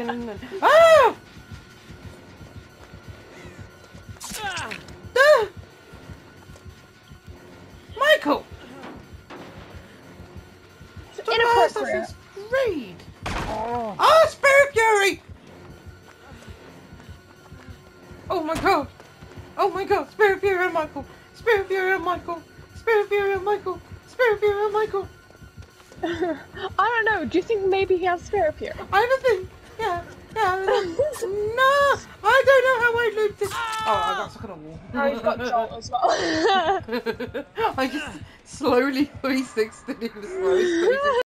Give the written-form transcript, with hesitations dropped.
Ah! Michael! Inappropriate. Assassin's Creed! Oh. Ah, Spirit Fury! Oh my god! Oh my god! Spirit Fury and Michael! Spirit Fury and Michael! Spirit Fury and Michael! Spirit Fury and Michael! I don't know. Do you think maybe he has spirit fury? I have a thing. Yeah. No! I don't know how I looped it. Oh, I got stuck on a wall. Oh, he's got Jolt as well. I just slowly 360'd him, slowly 360'd.